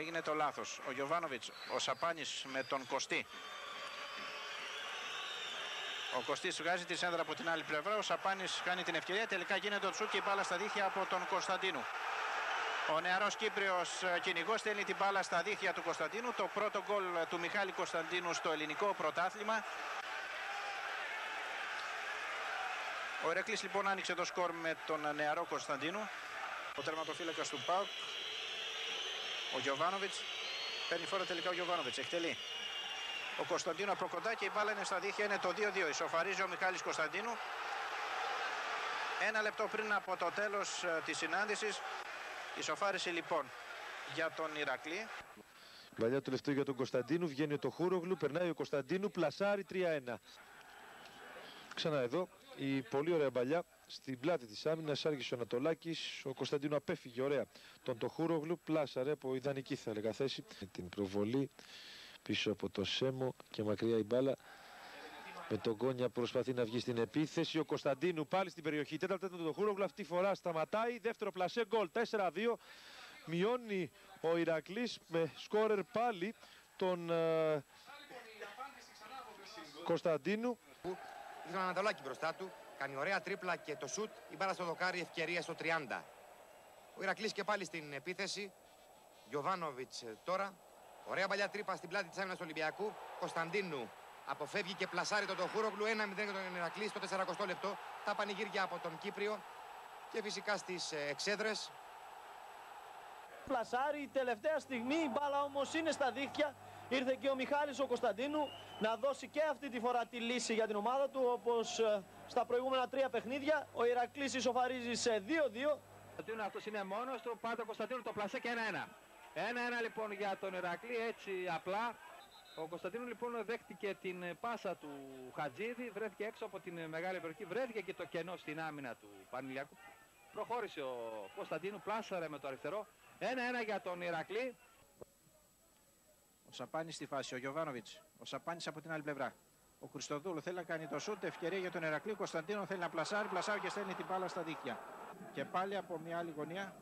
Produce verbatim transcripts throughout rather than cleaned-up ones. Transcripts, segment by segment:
έγινε το λάθος. Ο Γιοβάνοβιτς, ο Σαπάνης με τον Κωστή. Ο Κωστής βγάζει τη σέντρα από την άλλη πλευρά, ο Σαπάνης κάνει την ευκαιρία, τελικά γίνεται το τσούκ και η μπάλα στα δίχτυα από τον Κωνσταντίνου. Ο νεαρός Κύπριος κυνηγός στέλνει την μπάλα στα δίχτυα του Κωνσταντίνου, το πρώτο γκολ του Μιχάλη Κωνσταντίνου στο ελληνικό πρωτάθλημα. Ο Ηρακλής λοιπόν άνοιξε το σκορ με τον νεαρό Κωνσταντίνου. Ο τερματοφύλακας του ΠΑΟΚ, ο Γιοβάνοβιτς, παίρνει φόρα τελικά ο Γιοβάνοβιτς, εκτελεί. Ο Κωνσταντίνου από κοντά και η μπάλα είναι στα δίχτυα, είναι το δύο δύο. Ισοφαρίζει ο Μιχάλης Κωνσταντίνου. Ένα λεπτό πριν από το τέλος της συνάντησης. Ισοφάρισε λοιπόν για τον Ηρακλή. Παλιά το λεπτό για τον Κωνσταντίνου, βγαίνει το Χούρογλου, περνάει ο Κωνσταντίνου, πλασάρει τρία ένα. Ξανά εδώ η πολύ ωραία μπαλιά στην πλάτη της άμυνας, άργησε ο Ανατολάκης, ο Κωνσταντίνου απέφυγε ωραία τον Τοχούρογλου, πλάσαρε από ιδανική θα έλεγα θέση. Την προβολή πίσω από το Σέμο και μακριά η μπάλα. Με τον Γκόνια προσπαθεί να βγει στην επίθεση. Ο Κωνσταντίνου πάλι στην περιοχή. Τέταρτα τον Τοχούρογλου, αυτή τη φορά σταματάει. Δεύτερο πλασέ γκολ, τέσσερα δύο. Μειώνει ο Ηρακλής με σκόρερ πάλι τον ε, Κωνσταντίνου. Είχε τον Ανατολάκη μπροστά του, κάνει ωραία τρίπλα και το σουτ, η μπάλα στο δοκάρι, ευκαιρία στο τριάντα. Ο Ηρακλής και πάλι στην επίθεση. Γιοβάνοβιτς τώρα, ωραία παλιά τρύπα στην πλάτη της άμυνας του Ολυμπιακού. Κωνσταντίνου αποφεύγει και πλασάρει τον Τοχούρογλου, ένα μηδέν για τον Ηρακλή στο σαρανταοστό λεπτό. Τα πανηγύρια από τον Κύπριο και φυσικά στις εξέδρες. Πλασάρει τελευταία στιγμή, η μπάλα όμως είναι στα δίχτυα. Ήρθε και ο Μιχάλης ο Κωνσταντίνου να δώσει και αυτή τη φορά τη λύση για την ομάδα του, όπως στα προηγούμενα τρία παιχνίδια. Ο Ηρακλής ισοφαρίζει σε δύο δύο. Αυτός είναι μόνος του, πάντα ο Κωνσταντίνου το πλασέ και ένα ένα. ένα ένα λοιπόν για τον Ηρακλή, έτσι απλά. Ο Κωνσταντίνου λοιπόν δέχτηκε την πάσα του Χατζίδη, βρέθηκε έξω από την μεγάλη περιοχή, βρέθηκε και το κενό στην άμυνα του Πανηλιακού. Προχώρησε ο Κωνσταντίνου, πλάσαρε με το αριστερό. ένα ένα για τον Ηρακλή. Ο Σαπάνης στη φάση, ο Γιοβάνοβιτς, ο Σαπάνης από την άλλη πλευρά. Ο Χριστοδούλου θέλει να κάνει το σούτ, ευκαιρία για τον Ηρακλή. Ο Κωνσταντίνο θέλει να πλασάρει, πλασάρει και στέλνει την μπάλα στα δίχτυα. Και πάλι από μια άλλη γωνία.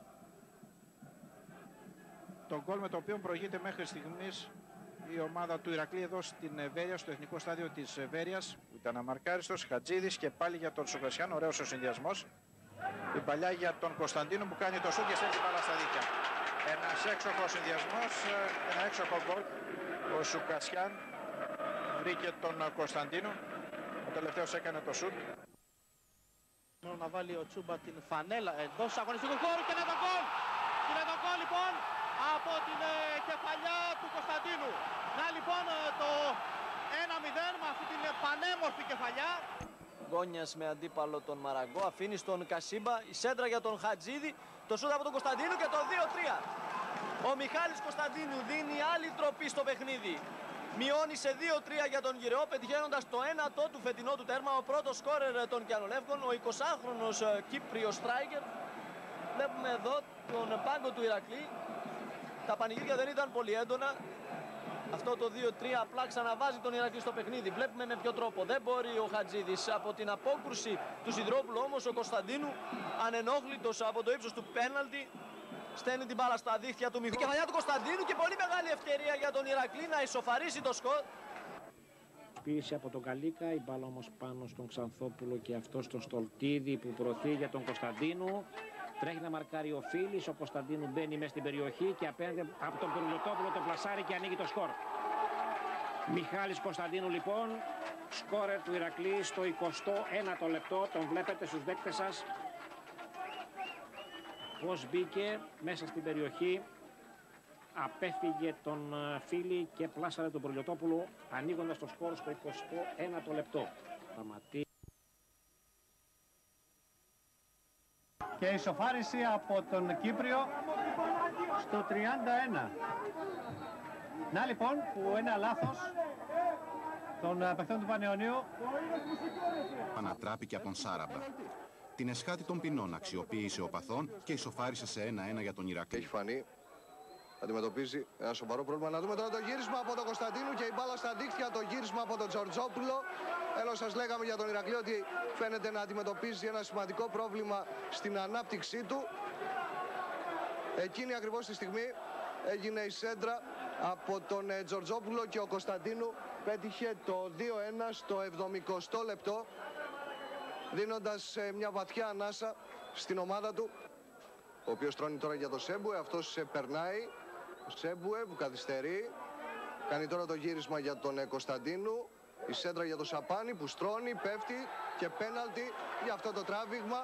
Το γκολ με το οποίο προηγείται μέχρι στιγμής η ομάδα του Ηρακλή εδώ στην Βέρεια, στο εθνικό στάδιο της Βέρειας. Ήταν αμαρκάριστος, Χατζίδης και πάλι για τον Σουκασιάν, ωραίος ο συνδυασμός. Η παλιά για τον Κωνσταντίνο που κάνει το σούτ και στέλνει την μπάλα στα δίχτυα. Ένας έξοχος συνδυασμός, ένα έξοχο γκολ. Ο Σουκασιάν βρήκε τον Κωνσταντίνο. Ο τελευταίος έκανε το σούτ. Μόνο να βάλει ο Τσούμπα την φανέλα εντός αγωνιστικού χώρου και είναι το γκολ! Είναι το γκολ λοιπόν από την ε, κεφαλιά του Κωνσταντίνου. Να λοιπόν ε, το ένα μηδέν με αυτή την πανέμορφη κεφαλιά. Γκόνιας με αντίπαλο τον Μαραγκό, αφήνει στον Κασίμπα, η σέντρα για τον Χατζίδη, το σούτ από τον Κωνσταντίνου και το δύο τρία. Ο Μιχάλης Κωνσταντίνου δίνει άλλη τροπή στο παιχνίδι. Μειώνει σε δύο τρία για τον Γυρεό, πετυχαίνοντας το ένατο του φετινό του τέρμα, ο πρώτος σκόρερ των Κιανολεύκων, ο εικοσάχρονος Κύπριος στράικερ. Βλέπουμε εδώ τον πάγκο του Ηρακλή. Τα πανηγύρια δεν ήταν πολύ έντονα. Αυτό το δύο τρία απλά ξαναβάζει τον Ηρακλή στο παιχνίδι. Βλέπουμε με ποιο τρόπο. Δεν μπορεί ο Χατζίδης από την απόκρουση του Σιδρόπουλου, όμως ο Κωνσταντίνου ανενόχλητος από το ύψος του πέναλτι στέλνει την μπάλα στα δίχτυα του Μιχάλη. Η κεφαλιά του Κωνσταντίνου και πολύ μεγάλη ευκαιρία για τον Ηρακλή να ισοφαρίσει το σκορ. Πίεση από τον Καλίκα, η μπάλα όμως πάνω στον Ξανθόπουλο και αυτό στον Στολτίδη που προωθεί για τον Κωνσταντίνου. Τρέχει να μαρκάρει ο Φίλης, ο Κωνσταντίνου μπαίνει μέσα στην περιοχή και απέναντι από τον Περουλωτόπουλο το πλασάρει και ανοίγει το σκορ. Μιχάλης Κωνσταντίνου λοιπόν, σκόρερ του Ηρακλή στο εικοστό ένατο λεπτό, τον βλέπετε στους δέκτες σας. Πώς μπήκε μέσα στην περιοχή, απέφυγε τον Φίλη και πλάσαρε τον Περουλωτόπουλο, ανοίγοντας το σκορ στο εικοστό ένατο λεπτό. Σταματεί. Και ισοφάριση από τον Κύπριο στο τριάντα ένα. Να λοιπόν που ένα λάθος των παιχτών του Πανεωνίου. Ανατράπηκε από τον Σάραμπα. Την εσχάτη των ποινών αξιοποίησε ο Παθών και ισοφάρισε σε ένα ένα για τον Ηρακλή. Έχει φανεί, αντιμετωπίζει ένα σοβαρό πρόβλημα. Να δούμε τώρα το γύρισμα από τον Κωνσταντίνου και η μπάλα στα δίχτυα, το γύρισμα από τον Τζορτζόπουλο. Ενώ σας λέγαμε για τον Ηρακλή ότι φαίνεται να αντιμετωπίζει ένα σημαντικό πρόβλημα στην ανάπτυξή του. Εκείνη ακριβώς τη στιγμή έγινε η σέντρα από τον ε, Τζορτζόπουλο και ο Κωνσταντίνου πέτυχε το δύο ένα στο εβδομηκοστό λεπτό, δίνοντας ε, μια βαθιά ανάσα στην ομάδα του, ο οποίος τρώνει τώρα για το Σέμπουε. Αυτός ε, περνάει, ο Σέμπουε που καθυστερεί, κάνει τώρα το γύρισμα για τον ε, Κωνσταντίνου, η σέντρα για τον Σαπάνη που στρώνει, πέφτει και πέναλτι για αυτό το τράβηγμα.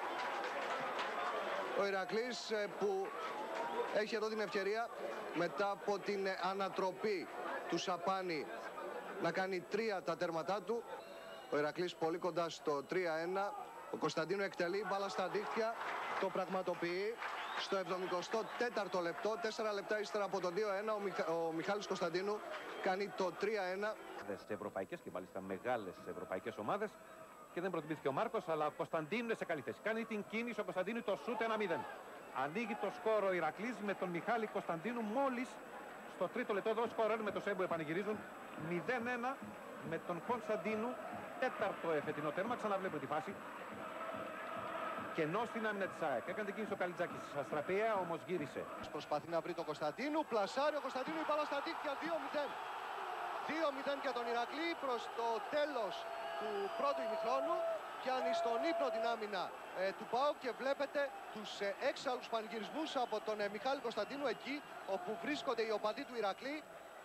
Ο Ηρακλής ε, που έχει εδώ την ευκαιρία μετά από την ε, ανατροπή του Σαπάνη να κάνει τρία τα τέρματά του. Ο Ηρακλής πολύ κοντά στο τρία ένα. Ο Κωνσταντίνου εκτελεί, μπάλα στα δίχτυα, το πραγματοποιεί στο εβδομηκοστό τέταρτο λεπτό. Τέσσερα λεπτά ύστερα από το δύο ένα ο, Μιχα... ο Μιχάλης Κωνσταντίνου κάνει το τρία ένα. Σε ευρωπαϊκές και μάλιστα μεγάλες ευρωπαϊκές ομάδες και δεν προτιμήθηκε ο Μάρκος, αλλά ο Κωνσταντίνου είναι σε καλή θέση. Κάνει την κίνηση ο Κωνσταντίνου, το σούτ ένα μηδέν. Ανοίγει το σκορ ο Ηρακλής με τον Μιχάλη Κωνσταντίνου μόλις στο τρίτο λεπτό. Εδώ σκορέρ με το Σέμπου επανεγυρίζουν μηδέν ένα με τον Κωνσταντίνου. Τέταρτο εφετινό τέρμα, ξαναβλέπουμε τη φάση. Κενό στην άμυνα της ΑΕΚ. Έκανε την κίνηση ο Καλιτζάκης. Αστραπία όμως γύρισε. Προσπαθεί να βρει τον Κωνσταντίνου. Πλασάρει ο Κωνσταντίνου, η μπάλα στα δίχτυα. δύο μηδέν. δύο μηδέν για τον Ηρακλή προς το τέλος του πρώτου ημιχρόνου. Πιάνει στον ύπνο την άμυνα ε, του ΠΑΟΚ και βλέπετε τους ε, έξαλλους πανηγυρισμούς από τον ε, Μιχάλη Κωνσταντίνου εκεί όπου βρίσκονται οι οπαδοί του Ηρακλή.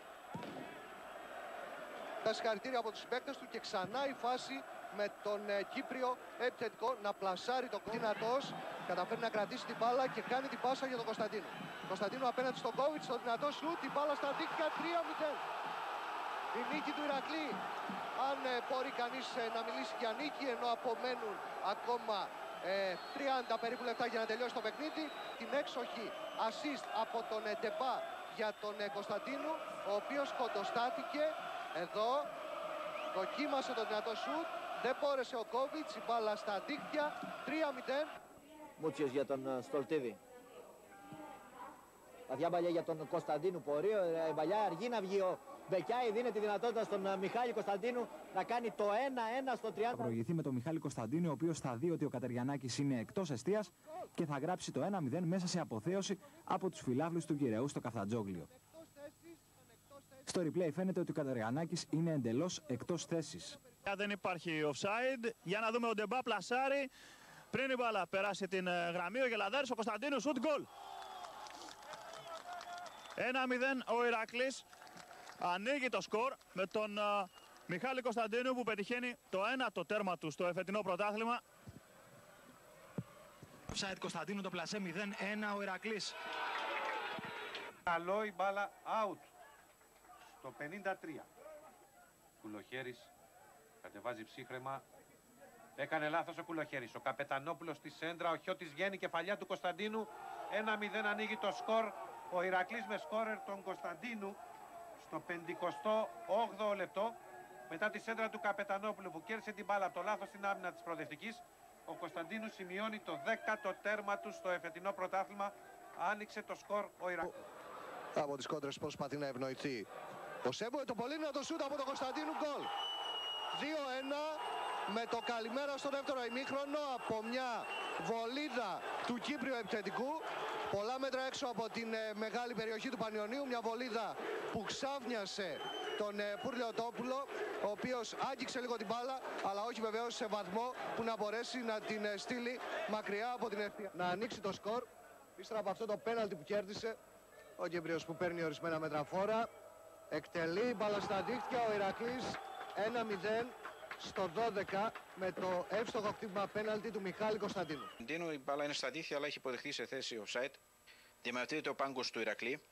Τα συγχαρητήρια από τους συμπαίκτες του και ξανά η φάση με τον ε, Κύπριο επιθετικό να πλασάρει το δυνατός, καταφέρει να κρατήσει την μπάλα και κάνει την πάσα για τον Κωνσταντίνο. Κωνσταντίνο απέναντι στον Κόβιτς, το δυνατό σουτ, την μπάλα στα δίκτυα, τρία μηδέν. Η νίκη του Ηρακλή, αν ε, μπορεί κανείς ε, να μιλήσει για νίκη, ενώ απομένουν ακόμα ε, τριάντα περίπου λεπτά για να τελειώσει το παιχνίδι. Την έξοχη assist από τον ε, Ντεμπά για τον ε, Κωνσταντίνο, ο οποίος κοντοστάθηκε εδώ, δοκίμασε το δυνατό σουτ, δεν μπόρεσε ο Κόβιτς, η μπάλα στα δίκτυα, τρία μηδέν. Μούτσιος για τον uh, Στολτίδη. Βαθιά μπαλιά για τον Κωνσταντίνου, πορεί, η μπαλιά αργεί να βγει ο Μπεκιάη, δίνει τη δυνατότητα στον uh, Μιχάλη Κωνσταντίνου να κάνει το ένα ένα στο τριάντα. Θα προηγηθεί με τον Μιχάλη Κωνσταντίνου, ο οποίος θα δει ότι ο Κατεριανάκης είναι εκτός εστίας και θα γράψει το ένα μηδέν μέσα σε αποθέωση από τους φιλάφλους του Κυραίου στο Καφτατζόγλιο. Στο replay φαίνεται ότι ο Κατεριανάκης είναι εντελώς εκτός θέσης. Δεν υπάρχει offside. Για να δούμε ο Ντεμπά πλασάρει. Πριν η μπάλα περάσει την γραμμή, ο Γελαδάρης, ο Κωνσταντίνος, σουτ γκολ. ένα μηδέν ο Ηρακλής ανοίγει το σκορ με τον uh, Μιχάλη Κωνσταντίνου που πετυχαίνει το ένατο τέρμα του στο εφετινό πρωτάθλημα. Offside Κωνσταντίνου, το πλασέ μηδέν ένα ο Ηρακλής. Καλό η μπάλα out στο πενήντα τρία. Κουλοχέρης κατεβάζει ψύχρεμα. Έκανε λάθος ο Κουλοχέρης. Ο Καπετανόπουλος στη σέντρα. Ο Χιώτης βγαίνει, κεφαλιά του Κωνσταντίνου. ένα μηδέν ανοίγει το σκορ. Ο Ηρακλής με σκόρερ τον Κωνσταντίνου στο πενηκοστό όγδοο λεπτό. Μετά τη σέντρα του Καπετανόπουλου που κέρδισε την μπάλα από το λάθος στην άμυνα της προοδευτικής. Ο Κωνσταντίνου σημειώνει το δέκατο τέρμα του στο εφετινό πρωτάθλημα. Άνοιξε το σκορ ο Ηρακλής. Από τις κόντρες προσπαθεί να ευνοηθεί ο Σέμπο, το πολύ δυνατό σούτ από τον Κωνσταντίνου, γκολ. δύο ένα με το καλημέρα στο δεύτερο ημίχρονο από μια βολίδα του Κύπριου επιθετικού. Πολλά μέτρα έξω από την ε, μεγάλη περιοχή του Πανιωνίου, μια βολίδα που ξάφνιασε τον ε, Πουρλιωτόπουλο, ο οποίος άγγιξε λίγο την μπάλα, αλλά όχι βεβαίως σε βαθμό που να μπορέσει να την ε, στείλει μακριά από την ευθεία. Να ανοίξει το σκορ, ύστερα από αυτό το πέναλτι που κέρδισε ο Κύπριος που παίρνει ορισμένα μετραφόρα. Εκτελεί μπάλα στα δίχτυα ο Ηρακλής, ένα μηδέν στο δώδεκα με το εύστοχο χτύπημα πέναλτι του Μιχάλη Κωνσταντίνου. Η μπάλα είναι στα δίχτυα, αλλά έχει υποδεχθεί σε θέση offside. Διαμαρτύρεται ο πάγκος του Ηρακλή.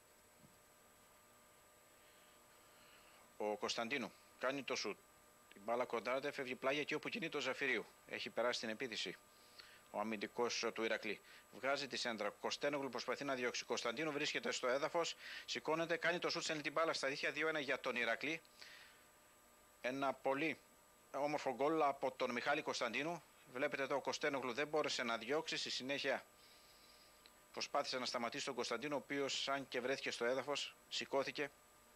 Ο Κωνσταντίνου κάνει το σουτ. Η μπάλα κοντράρεται, φεύγει πλάγια εκεί όπου κινεί το Ζαφυρίου. Έχει περάσει την επίθεση ο αμυντικός του Ηρακλή. Βγάζει τη σέντρα. Κωστένογλου προσπαθεί να διώξει. Κωνσταντίνου βρίσκεται στο έδαφος. Σηκώνεται, κάνει το σουτ, στέλνει την μπάλα στα δίχτυα. δύο ένα για τον Ηρακλή. Ένα πολύ όμορφο γκολ από τον Μιχάλη Κωνσταντίνου. Βλέπετε εδώ ο Κωστένογλου δεν μπόρεσε να διώξει. Στη συνέχεια προσπάθησε να σταματήσει τον Κωνσταντίνο, ο οποίος, αν και βρέθηκε στο έδαφος, σηκώθηκε,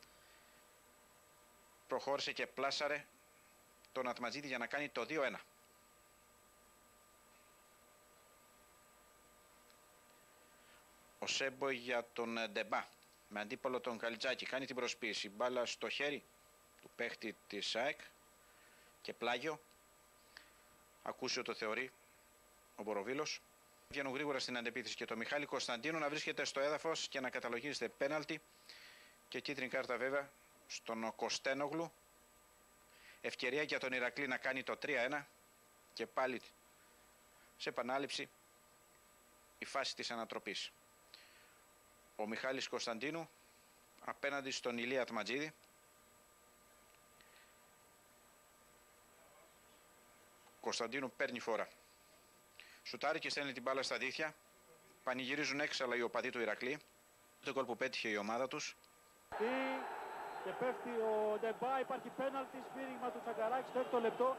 προχώρησε και πλάσαρε τον Ατματζίδη για να κάνει το δύο ένα. Ο Σέμπο για τον Ντεμπά. με αντίπολο τον Καλιτζάκη. Κάνει την προσποίηση. Μπάλα στο χέρι του παίχτη της ΑΕΚ και πλάγιο. Ακούσιο το θεωρεί ο Μποροβίλος. Βγαίνουν γρήγορα στην αντεπίθεση και το Μιχάλη Κωνσταντίνου να βρίσκεται στο έδαφος και να καταλογίζεται πέναλτι και κίτρινη κάρτα βέβαια στον Κωστένογλου. Ευκαιρία για τον Ηρακλή να κάνει το τρία ένα και πάλι σε επανάληψη η φάση της ανατροπής. Ο Μιχάλης Κωνσταντίνου απέναντι στον Ηλία Ατματζίδη. Κωνσταντίνου παίρνει φορά. Σουτάρει και στέλνει την μπάλα στα δίχτυα. Πανηγυρίζουν έξαλα οι οπαδοί του Ηρακλή. Το γκολ που πέτυχε η ομάδα τους. Και πέφτει ο Ντεμπά, υπάρχει πέναλτι, σφύριγμα του Τσακαράκη στο έκτο λεπτό.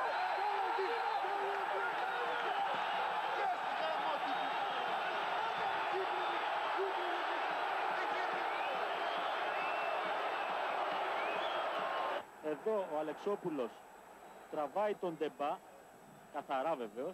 Εδώ ο Αλεξόπουλος τραβάει τον Ντεμπά, καθαρά βεβαίως.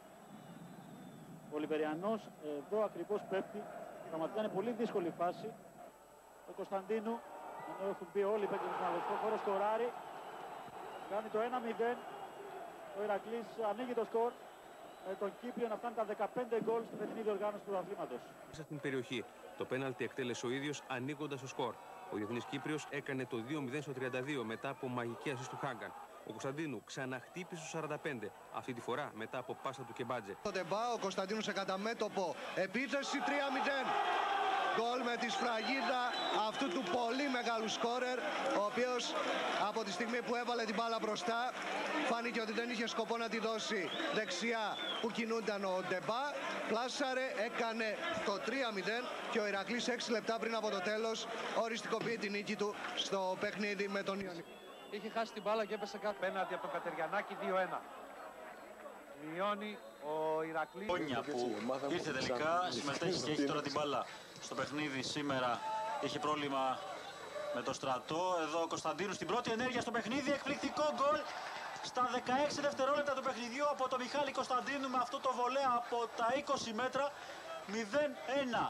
Ο Λιβεριανός εδώ ακριβώς πέφτει, πραγματικά είναι πολύ δύσκολη φάση. Ο Κωνσταντίνου, ενώ έχουν πει όλοι οι παίκτες στον αδελφό χώρο, σκοράρει, κάνει το ένα μηδέν. Ο Ηρακλής ανοίγει το σκορ, με τον Κύπριο να φτάνει τα δεκαπέντε γκολ στη φετινή διοργάνωση του πρωταθλήματος. Μέσα στην περιοχή, το πέναλτι εκτέλεσε ο ίδιος ανοίγοντας το σκορ. Ο Διεθνής Κύπριος έκανε το δύο μηδέν στο τριάντα δύο μετά από μαγική ασίστ του Χάγκαν. Ο Κωνσταντίνου ξαναχτύπησε στο σαράντα πέντε, αυτή τη φορά μετά από πάσα του Κεμπάτζε. Το Ντεμπά, ο Κωνσταντίνου σε καταμέτωπο επίθεση τρία μηδέν. Γκολ με τη σφραγίδα αυτού του πολύ μεγάλου σκόρερ, ο οποίος από τη στιγμή που έβαλε την μπάλα μπροστά φάνηκε ότι δεν είχε σκοπό να τη δώσει δεξιά που κινούνταν ο Ντεμπά. Πλάσαρε, έκανε το τρία μηδέν και ο Ηρακλής έξι λεπτά πριν από το τέλος οριστικοποιεί την νίκη του στο παιχνίδι με τον Ιωνικό. Είχε χάσει την μπάλα και έπεσε κάτω. Πέναντι από τον Κατεριανάκη δύο ένα. Μειώνει ο Ηρακλής. Πόνια που ήρθε τελικά, συμμετέχει και έχει τώρα την μπάλα στο παιχνίδι σήμερα. Είχε πρόβλημα με το Στρατό. Εδώ ο Κωνσταντίνου στην πρώτη ενέργεια στο παιχνίδι. Εκπληκτικό γκολ στα δεκαέξι δευτερόλεπτα του παιχνιδιού από τον Μιχάλη Κωνσταντίνου με αυτό το βολέα από τα είκοσι μέτρα. μηδέν ένα.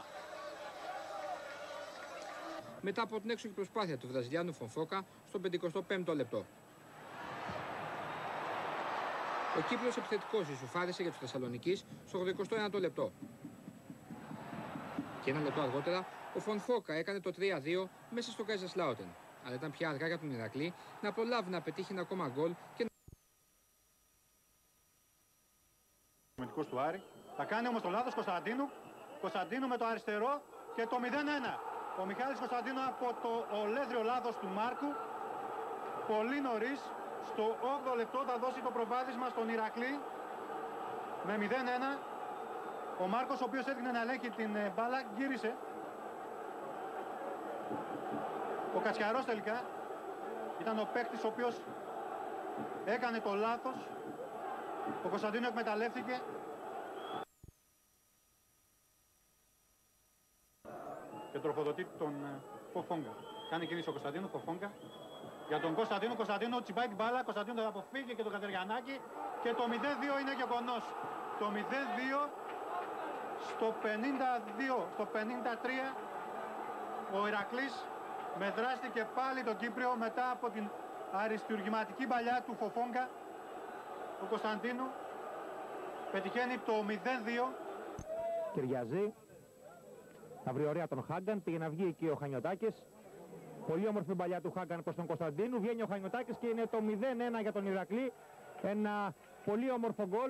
Μετά από την έξοχη προσπάθεια του Βραζιλιάνου Φονφόκα στο πενηκοστό πέμπτο λεπτό. Ο Κύπριος επιθετικός ισοφάρισε για τους Θεσσαλονικείς στο ογδοηκοστό ένατο λεπτό. Και ένα λεπτό αργότερα ο Φονφόκα έκανε το τρία δύο μέσα στο Καϊζεσλάουτεν. Αλλά ήταν πια αργά για τον Ηρακλή να προλάβει να πετύχει ένα ακόμα γκολ και Ο του Άρη. Θα κάνει όμως το λάθος Κωνσταντίνου. Κωνσταντίνου με το αριστερό και το μηδέν ένα. Ο Μιχάλης Κωνσταντίνου από το ολέθριο λάθος του Μάρκου. Πολύ νωρίς, στο όγδοο λεπτό θα δώσει το προβάδισμα στον Ηρακλή με μηδέν ένα. Ο Μάρκος, ο οποίος έδειχνε να ελέγχει την μπάλα, γύρισε. Ο Κατσιαρός τελικά ήταν ο παίκτης ο οποίος έκανε το λάθος. Ο Κωνσταντίνου εκμεταλλεύτηκε. Και τροφοδοτεί τον Φοφόγκα. Κάνει κίνηση ο Κωνσταντίνου, Φοφόγκα. Για τον Κωνσταντίνο, Κωνσταντίνο τσιμπάει την μπάλα, Κωνσταντίνο θα αποφύγει και τον Κατεριανάκη. Και το μηδέν δύο είναι γεγονός. Το μηδέν δύο στο πενήντα δύο, στο πενήντα τρία ο Ηρακλής μετράστηκε πάλι τον Κύπριο μετά από την αριστουργηματική παλιά του Φοφόγκα. Ο Κωνσταντίνου πετυχαίνει το μηδέν δύο. Κυριαζή. Θα βρει ωραία τον Χάγκαν, πήγε να βγει εκεί ο Χανιωτάκης. Πολύ όμορφη παλιά του Χάγκαν προς τον Κωνσταντίνου. Βγαίνει ο Χανιωτάκης και είναι το μηδέν ένα για τον Ηρακλή. Ένα πολύ όμορφο γκολ.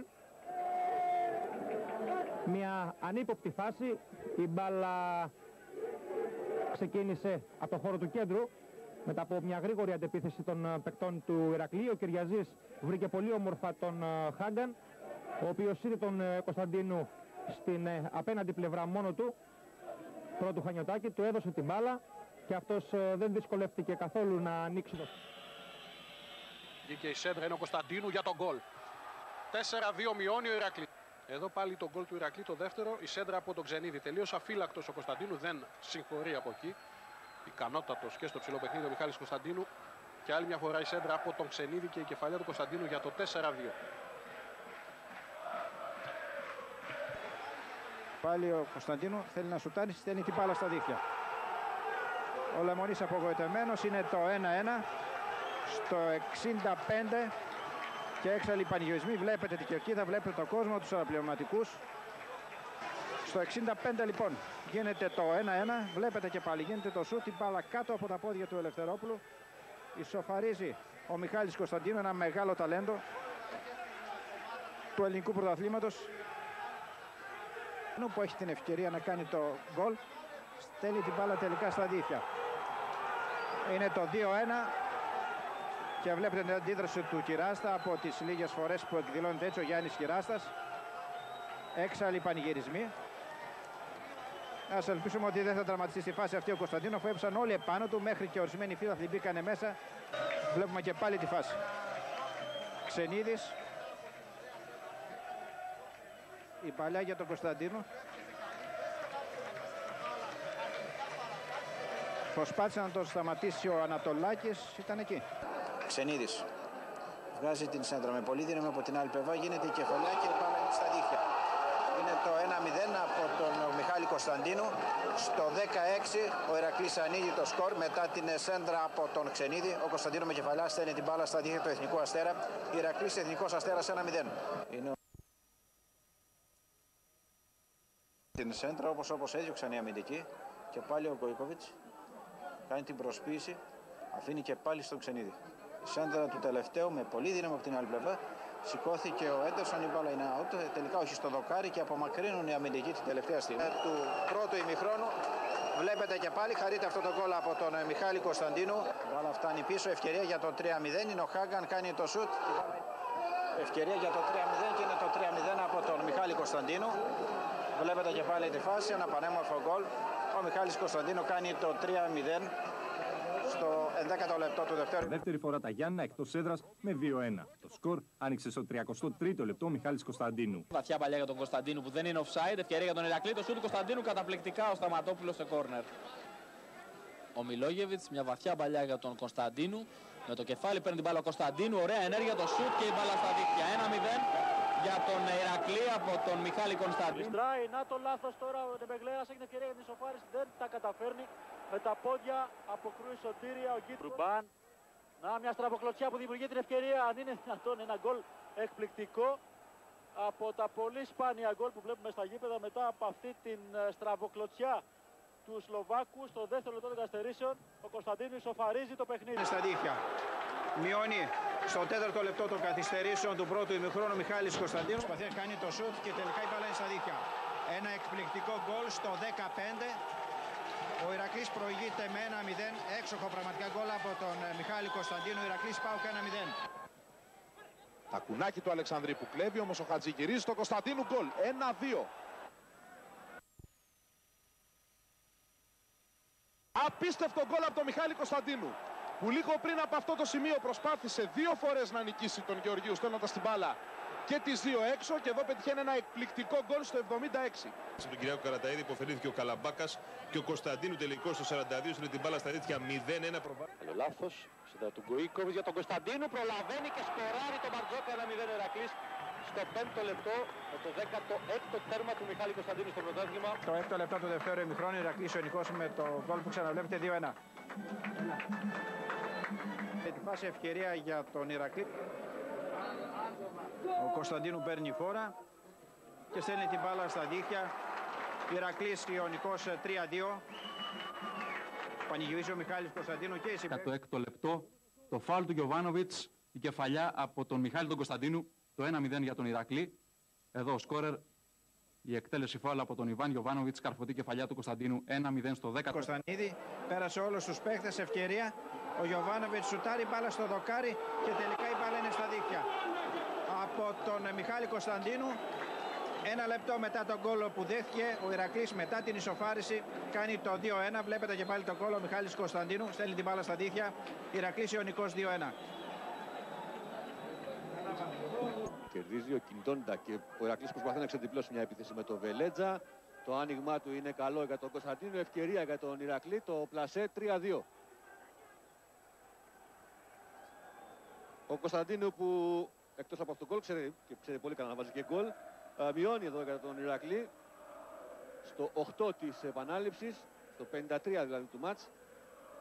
Μια ανύποπτη φάση. Η μπάλα ξεκίνησε από το χώρο του κέντρου. Μετά από μια γρήγορη αντεπίθεση των παικτών του Ηρακλή, ο Κυριαζής βρήκε πολύ όμορφα τον Χάγκαν, ο οποίος είδε τον Κωνσταντίνου στην απέναντι πλευρά μόνο του. Πρώτου Χανιωτάκη, του έδωσε την μπάλα και αυτός δεν δυσκολεύτηκε καθόλου να ανοίξει το... Βγήκε η σέντρα, είναι ο Κωνσταντίνου για τον γκολ. τέσσερα δύο μειώνει ο Ηρακλή. Εδώ πάλι το γκολ του Ηρακλή, το δεύτερο, η σέντρα από τον Ξενίδη. Τελείως αφύλακτος ο Κωνσταντίνου, δεν συγχωρεί από εκεί. Ικανότατος και στο ψηλό παιχνίδι ο Μιχάλης Κωνσταντίνου. Και άλλη μια φορά η σέντρα από τον Ξενίδη και η κεφαλιά του Κωνσταντίνου για το τέσσερα δύο. Πάλι ο Κωνσταντίνου θέλει να σουτάρει, στέλνει την μπάλα στα δίχτυα. Ο Λεμονής απογοητευμένος, είναι το ένα ένα στο εξήντα πέντε και έξαλλοι πανηγυρισμοί. Βλέπετε την κερκίδα, βλέπετε τον κόσμο, τους αναπληρωματικούς. Στο εξήντα πέντε λοιπόν γίνεται το ένα ένα, βλέπετε και πάλι γίνεται το σούτ, την μπάλα κάτω από τα πόδια του Ελευθερόπουλου. Ισοφαρίζει ο Μιχάλης Κωνσταντίνου, ένα μεγάλο ταλέντο του ελληνικού πρωταθλήματος, που έχει την ευκαιρία να κάνει το γκολ. Στέλνει την μπάλα τελικά στα δίχτυα. Είναι το δύο ένα και βλέπετε την αντίδραση του Κυράστα από τις λίγες φορές που εκδηλώνεται έτσι ο Γιάννης Κυράστας. Έξαλλοι πανηγυρισμοί. Ας ελπίσουμε ότι δεν θα τραυματιστεί στη φάση αυτή ο Κωνσταντίνο, αφού έψαν όλοι επάνω του, μέχρι και ορισμένοι φίλαθλοι μπήκανε μέσα. Βλέπουμε και πάλι τη φάση. Ξενίδης. Η παλιά για τον Κωνσταντίνο. Προσπάθησε να τον σταματήσει ο Ανατολάκης, ήταν εκεί. Ξενίδης. Βγάζει την σέντρα με πολύ δύναμη από την άλλη πλευρά, γίνεται η κεφαλιά και πάμε στα δίχτυα. Είναι το ένα μηδέν από τον Μιχάλη Κωνσταντίνου. Στο δεκαέξι ο Ηρακλής ανοίγει το σκορ μετά την σέντρα από τον Ξενίδη. Ο Κωνσταντίνου με κεφαλιά στέλνει την μπάλα στα δίχτυα του Εθνικού Αστέρα. Ηρακλής Εθνικός Αστέρας ένα μηδέν. Είναι την σέντρα όπως, όπως έδιωξαν οι αμυντικοί και πάλι ο Γκοϊκόβιτς κάνει την προσποίηση, αφήνει και πάλι στον Ξενίδη. Η σέντρα του τελευταίου με πολύ δύναμη από την άλλη πλευρά. Σηκώθηκε ο Έντερσον, η μπάλα είναι out, τελικά όχι στο δοκάρι και απομακρύνουν οι αμυντικοί την τελευταία στιγμή του πρώτου ημιχρόνου. Βλέπετε και πάλι, χαρείται αυτό το γκολ από τον Μιχάλη Κωνσταντίνου. Η μπάλα φτάνει πίσω, ευκαιρία για το τρία μηδέν, είναι ο Χάγκαν, κάνει το σουτ. Ευκαιρία για το τρία μηδέν και είναι το τρία μηδέν από τον Μιχάλη Κωνσταντίνου. Βλέπετε και πάλι τη φάση, ένα πανέμορφο γκολ. Ο Μιχάλης Κωνσταντίνου κάνει το τρία μηδέν στο ενδέκατο λεπτό του δευτέρου. Δεύτερη φορά τα Γιάννενα εκτός έδρας με δύο ένα. Το σκορ άνοιξε στο τριακοστό τρίτο λεπτό ο Μιχάλης Κωνσταντίνου. Βαθιά παλιά για τον Κωνσταντίνου που δεν είναι offside. Ευκαιρία για τον Ηρακλή. Το σούτ του Κωνσταντίνου καταπληκτικά, ο Σταματόπουλος σε κόρνερ. Ο Μιλόγεβιτς, μια βαθιά παλιά για τον Κωνσταντίνου. Με το κεφάλι παίρνει την μπάλα ο Κωνσταντίνου. Ωραία ενέργεια, το σούτ και η μπάλα στα δίχτυα. ένα μηδέν για τον Ηρακλή από τον Μιχάλη Κωνσταντίνου. Λιστράει, να το λάθος τώρα. Ο Ντεμπεγλέρας έχει την ευκαιρία για την ισοφάριση. Δεν τα καταφέρνει. Με τα πόδια αποκρούει σωτήρια ο Γκίτ Ρουμπάν. Να μια στραβοκλωτσιά που δημιουργεί την ευκαιρία. Αν είναι δυνατόν, ένα γκολ εκπληκτικό. Από τα πολύ σπάνια γκολ που βλέπουμε στα γήπεδα μετά από αυτή την στραβοκλωτσιά του Σλοβάκου. Στο δεύτερο λεπτό των καθυστερήσεων ο Κωνσταντίνου ισοφαρίζει το παιχνίδι. Στα δίχτυα. Μειώνει στο τέταρτο λεπτό των καθυστερήσεων του πρώτου ημιχρόνου Μιχάλης Κωνσταντίνου. Προσπαθεί να κάνει το σουτ και τελικά η μπάλα είναι στα δίχτυα. Ένα εκπληκτικό γκολ στο δεκαπέντε. Ο Ηρακλής προηγείται με ένα μηδέν. Έξοχο πραγματικά γκολ από τον Μιχάλη Κωνσταντίνου. Ηρακλής ΠΑΟΚ ένα μηδέν. Τα κουνάκι του Αλεξανδρή που κλέβει, όμως ο Χατζη γυρίζει στο Κωνσταντίνου, γκολ ένα δύο. Απίστευτο γκολ από τον Μιχάλη Κωνσταντίνου, που λίγο πριν από αυτό το σημείο προσπάθησε δύο φορές να νικήσει τον Γεωργίου στέλνοντας την μπάλα και τις δύο έξω, και εδώ πετυχαίνει ένα εκπληκτικό γκολ στο εβδομήντα έξι. Σε τον Κυριάκο Καραταΐδη υποφελήθηκε ο Καλαμπάκας και ο Κωνσταντίνου τελικό στο σαράντα δύο στείλει την μπάλα στα δίχτυα μηδέν ένα. Άλλο λάθος, σύντα του Γκοϊκόβιτς για τον Κωνσταντίνου, προλαβαίνει και σκοράρει τον Μπαρτζόκα ένα μηδέν Ηρακλής στο πέμπτο λεπτό με το δέκατο έκτο τέρμα του Μιχάλη Κωνσταντίνου στο πρωτάθλημα. Το έκτο λεπτό του δευτέρου ημιχρόνου Ηρακλής Ιωνικός με το γκολ που ξαναβλέπετε δύο ένα. Με τη φάση ευκαιρία για τον Ηρακλή. Ο Κωνσταντίνου παίρνει φόρα και στέλνει την μπάλα στα δίχτυα. Ηρακλής Ιωνικός τρία δύο. Πανηγυρίζει ο Μιχάλης Κωνσταντίνου και η συμπαίκτες. Το έκτο λεπτό, το φάουλ του Γιοβάνοβιτς, η κεφαλιά από τον Μιχάλη τον Κωνσταντίνου, το ένα μηδέν για τον Ηρακλή. Εδώ ο σκόρερ, η εκτέλεση φάουλ από τον Ιβάν Γιοβάνοβιτς, καρφωτή κεφαλιά του Κωνσταντίνου, ένα μηδέν στο δέκατο. Κωνσταντίνη πέρασε όλους τους παίχτες, ευκαιρία. Ο Γιοβάνοβιτς σουτάρει μπάλα στο δοκάρι και τελικά η μπάλα είναι στα δίχτυα. Από τον Μιχάλη Κωνσταντίνου, ένα λεπτό μετά τον γκολ που δέχτηκε, ο Ηρακλής μετά την ισοφάριση κάνει το δύο ένα. Βλέπετε και πάλι τον γκολ, ο Μιχάλης Κωνσταντίνου στέλνει την μπάλα στα δίχτυα. Ηρακλής Ιωνικός δύο ένα. Κερδίζει ο Κιντόντα και ο Ηρακλής προσπαθεί να ξεδιπλώσει μια επίθεση με τον Βελέτζα. Το άνοιγμά του είναι καλό για τον Κωνσταντίνο, ευκαιρία για τον Ηρακλή, το πλασέ τρία δύο. Ο Κωνσταντίνου που εκτός από αυτό το γκολ ξέρει, και ξέρει πολύ καλά να βάζει και γκολ, μειώνει εδώ για τον Ηρακλή στο οκτώ της επανάληψης, στο πενήντα τρία δηλαδή του μάτς.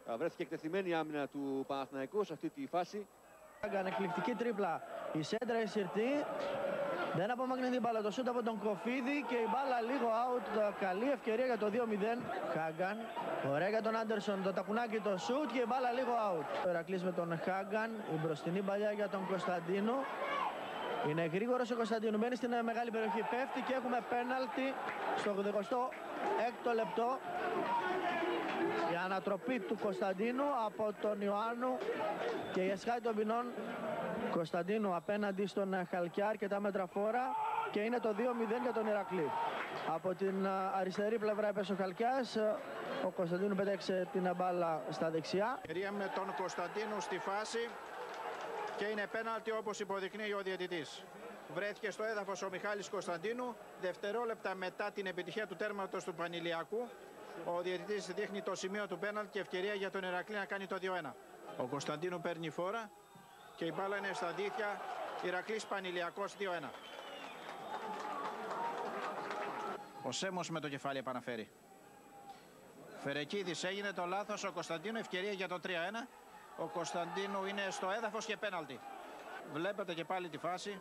Βρέθηκε εκτεθειμένη η άμυνα του Παναθηναϊκού σε αυτή τη φάση. Έκανε εκπληκτική τρίπλα. Η σέντρα η Σιρτή. Δεν απομακρυνθεί η μπάλα, το σούτ από τον Κοφίδη και η μπάλα λίγο out. Καλή ευκαιρία για το δύο μηδέν. Χάγκαν. Ωραία για τον Άντερσον. Το τακουνάκι το σούτ και η μπάλα λίγο out. Ο Ηρακλής με τον Χάγκαν. Η μπροστινή παλιά για τον Κωνσταντίνο. Είναι γρήγορος ο Κωνσταντίνου. Μένει στην μεγάλη περιοχή. Πέφτει και έχουμε πέναλτι στο ογδοηκοστό έκτο λεπτό. Η ανατροπή του Κωνσταντίνου από τον Ιωάννου και η εσχάτη των ποινών Κωνσταντίνου απέναντι στον Χαλκιά, αρκετά μέτρα φόρα και είναι το δύο μηδέν για τον Ηρακλή. Από την αριστερή πλευρά έπεσε ο Χαλκιάς, ο Κωνσταντίνου πέταξε την μπάλα στα δεξιά. Ευκαιρία με τον Κωνσταντίνου στη φάση και είναι πέναλτι όπως υποδεικνύει ο διαιτητής. Βρέθηκε στο έδαφος ο Μιχάλης Κωνσταντίνου, δευτερόλεπτα μετά την επιτυχία του τέρματος του Πανηλιακού. Ο διαιτητής δείχνει το σημείο του πέναλτι και ευκαιρία για τον Ηρακλή να κάνει το δύο ένα. Ο Κωνσταντίνου παίρνει φόρα και η μπάλα είναι στα δίχτυα. Ηρακλής Πανηλιακός δύο ένα. Ο Σέμος με το κεφάλι επαναφέρει. Φερεκίδης έγινε το λάθος. Ο Κωνσταντίνου ευκαιρία για το τρία ένα. Ο Κωνσταντίνου είναι στο έδαφος και πέναλτι. Βλέπετε και πάλι τη φάση.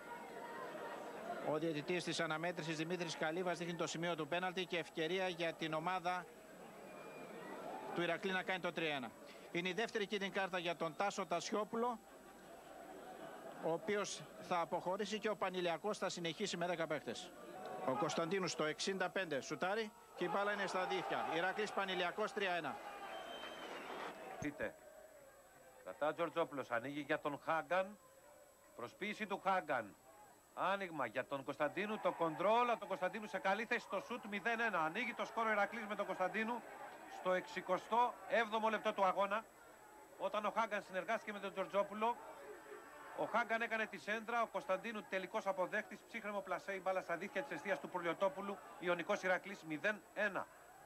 Ο διαιτητής της αναμέτρησης Δημήτρης Καλύβας δείχνει το σημείο του πέναλτι και ευκαιρία για την ομάδα του Ηρακλή να κάνει το τρία ένα. Είναι η δεύτερη κίτρινη κάρτα για τον Τάσο Τασιόπουλο, ο οποίος θα αποχωρήσει και ο Πανηλιακός θα συνεχίσει με δέκα παίκτες. Ο Κωνσταντίνου στο εξήντα πέντε σουτάρει και η μπάλα είναι στα δίχτυα. Ηρακλής Πανηλιακός τρία ένα. Δείτε. Κατά Τζορτζόπουλος ανοίγει για τον Χάγκαν. Προσποίηση του Χάγκαν. Άνοιγμα για τον Κωνσταντίνου. Το κοντρόλ από τον Κωνσταντίνου σε καλή θέση στο σουτ μηδέν ένα. Ανοίγει το σκόρο Ηρακλής με τον Κωνσταντίνου στο εξηκοστό έβδομο λεπτό του αγώνα. Όταν ο Χάγκαν συνεργάστηκε με τον Τζορτζόπουλο. Ο Χάγκαν έκανε τη σέντρα. Ο Κωνσταντίνου τελικός αποδέκτης. Ψύχρεμο πλασέ. Η μπάλα στα δίχτυα της εστίας του Πουρλιοτόπουλου. Ιωνικός Ηρακλής μηδέν ένα.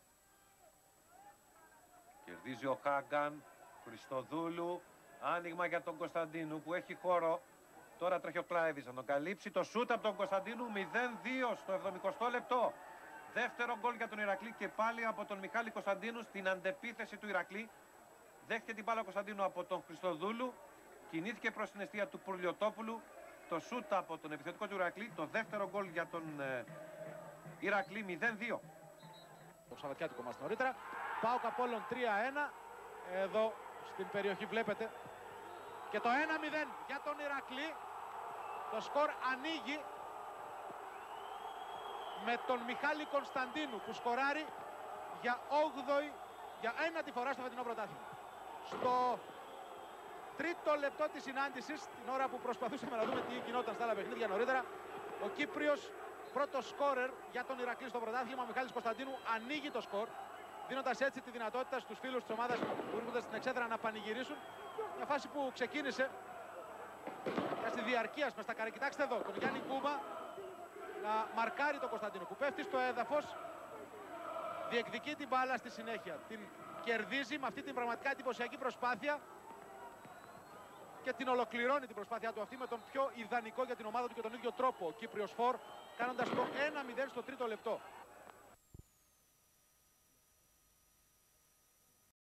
Κερδίζει ο Χάγκαν. Χριστοδούλου. Άνοιγμα για τον Κωνσταντίνου που έχει χώρο. Τώρα τρέχει ο Κλάεβης να τον καλύψει. Το σούτ από τον Κωνσταντίνου μηδέν δύο στο εβδομηκοστό λεπτό. Δεύτερο γκολ για τον Ηρακλή και πάλι από τον Μιχάλη Κωνσταντίνου στην αντεπίθεση του Ηρακλή. Δέχτηκε την μπάλα ο Κωνσταντίνου από τον Χριστοδούλου. Κινήθηκε προς την εστία του Πουρλιοτόπουλου. Το σούτ από τον επιθετικό του Ηρακλή. Το δεύτερο γκολ για τον ε, Ηρακλή μηδέν δύο. Το Σαββατιάτικο μας νωρίτερα. ΠΑΟΚ Απόλλων τρία ένα. Εδώ στην περιοχή βλέπετε. Και το ένα μηδέν για τον Ηρακλή. Το σκορ ανοίγει με τον Μιχάλη Κωνσταντίνου που σκοράρει για όγδοη, για ένατη φορά στο φετινό πρωτάθλημα. Στο τρίτο λεπτό της συνάντησης, την ώρα που προσπαθούσαμε να δούμε τι γινόταν στα άλλα παιχνίδια νωρίτερα, ο Κύπριος πρώτος σκόρερ για τον Ηρακλή στο πρωτάθλημα, ο Μιχάλης Κωνσταντίνου, ανοίγει το σκορ, δίνοντας έτσι τη δυνατότητα στους φίλους της ομάδας που βρίσκονται στην εξέδρα να πανηγυρίσουν. Μια φάση που ξεκίνησε και στη διαρκεία με στα καρέ. Κοιτάξτε εδώ τον Γιάννη Κούμα να μαρκάρει τον Κωνσταντίνο που πέφτει στο έδαφος, διεκδικεί την μπάλα στη συνέχεια, την κερδίζει με αυτή την πραγματικά εντυπωσιακή προσπάθεια και την ολοκληρώνει την προσπάθειά του αυτή με τον πιο ιδανικό για την ομάδα του και τον ίδιο τρόπο ο Κύπριος Φορ, κάνοντας το ένα μηδέν στο τρίτο λεπτό.